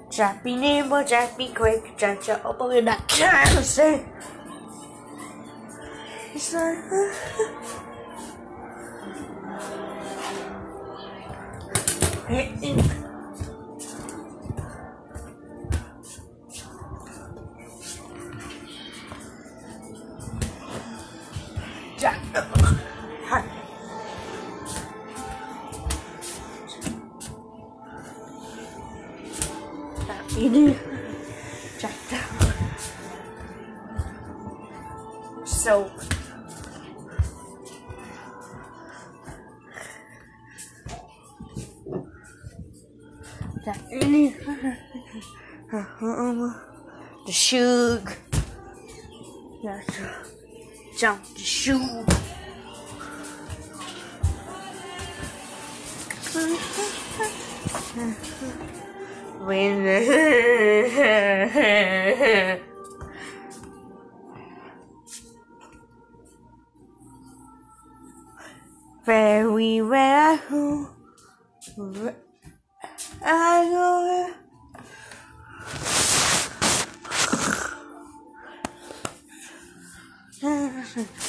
Jack be nimble, Jack be quick, Jack jump over in that say. It's like Jack. Ini Jack down. So Jack ini the shoe. Jump the shoe. When very well I go